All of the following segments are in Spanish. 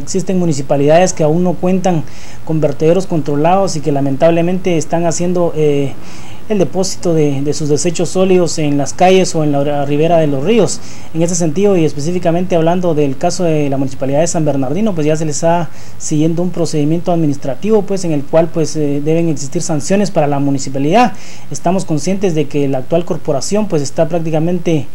existen municipalidades que aún no cuentan con vertederos controlados y que lamentablemente están haciendo el depósito de sus desechos sólidos en las calles o en la ribera de los ríos. En ese sentido, y específicamente hablando del caso de la municipalidad de San Bernardino, pues ya se les está siguiendo un procedimiento administrativo, pues en el cual pues deben existir sanciones para la municipalidad. Estamos conscientes de que la actual corporación pues está prácticamente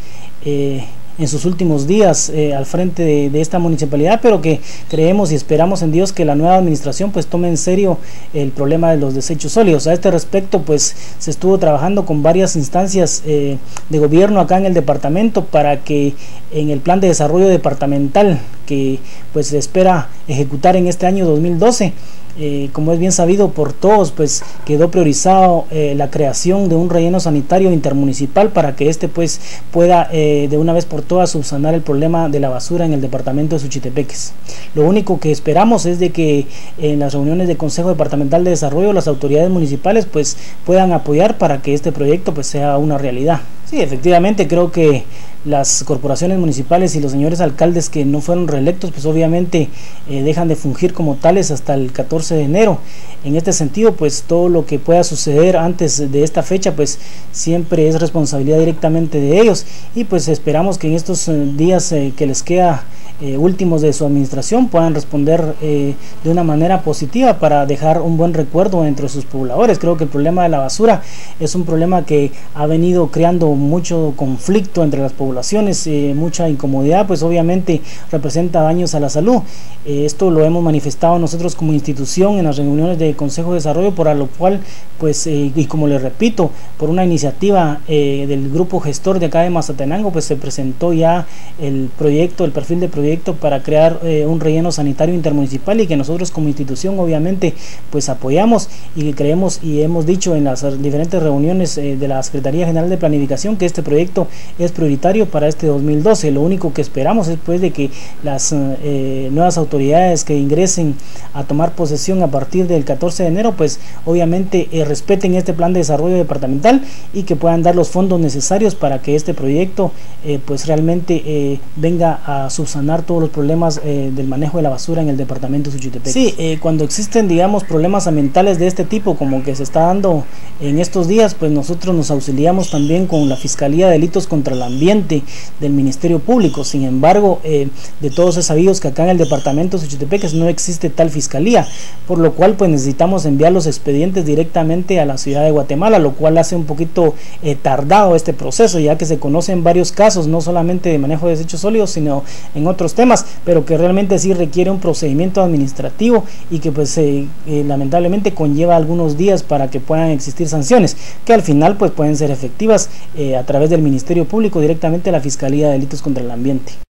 en sus últimos días al frente de esta municipalidad, pero que creemos y esperamos en Dios que la nueva administración pues tome en serio el problema de los desechos sólidos. A este respecto pues se estuvo trabajando con varias instancias de gobierno acá en el departamento para que en el plan de desarrollo departamental que pues se espera ejecutar en este año 2012, como es bien sabido por todos, pues quedó priorizado la creación de un relleno sanitario intermunicipal para que este pues pueda de una vez por todas subsanar el problema de la basura en el departamento de Suchitepeques. Lo único que esperamos es de que en las reuniones del Consejo Departamental de Desarrollo las autoridades municipales pues puedan apoyar para que este proyecto pues sea una realidad. Sí, efectivamente creo que las corporaciones municipales y los señores alcaldes que no fueron reelectos pues obviamente dejan de fungir como tales hasta el 14 de enero. En este sentido pues todo lo que pueda suceder antes de esta fecha pues siempre es responsabilidad directamente de ellos, y pues esperamos que en estos días que les queda últimos de su administración puedan responder de una manera positiva para dejar un buen recuerdo entre sus pobladores. Creo que el problema de la basura es un problema que ha venido creando mucho conflicto entre las poblaciones, mucha incomodidad, pues obviamente representa daños a la salud. Esto lo hemos manifestado nosotros como institución en las reuniones de Consejo de Desarrollo, por lo cual pues y como les repito, por una iniciativa del grupo gestor de acá de Mazatenango pues se presentó ya el proyecto, el perfil de proyecto para crear un relleno sanitario intermunicipal, y que nosotros como institución obviamente pues apoyamos y que creemos y hemos dicho en las diferentes reuniones de la Secretaría General de Planificación que este proyecto es prioritario para este 2012. Lo único que esperamos es pues de que las nuevas autoridades que ingresen a tomar posesión a partir del 14 de enero pues obviamente respeten este plan de desarrollo departamental y que puedan dar los fondos necesarios para que este proyecto pues realmente venga a subsanar todos los problemas del manejo de la basura en el departamento de Suchitepeques. Sí, cuando existen digamos problemas ambientales de este tipo como que se está dando en estos días, pues nosotros nos auxiliamos también con la Fiscalía de Delitos contra el Ambiente del Ministerio Público. Sin embargo, de todos es sabido que acá en el departamento de Suchitepeques no existe tal fiscalía, por lo cual pues necesitamos enviar los expedientes directamente a la ciudad de Guatemala, lo cual hace un poquito tardado este proceso, ya que se conocen varios casos, no solamente de manejo de desechos sólidos, sino en otros temas, pero que realmente sí requiere un procedimiento administrativo y que pues lamentablemente conlleva algunos días para que puedan existir sanciones, que al final pues pueden ser efectivas a través del Ministerio Público directamente a la Fiscalía de Delitos contra el Ambiente.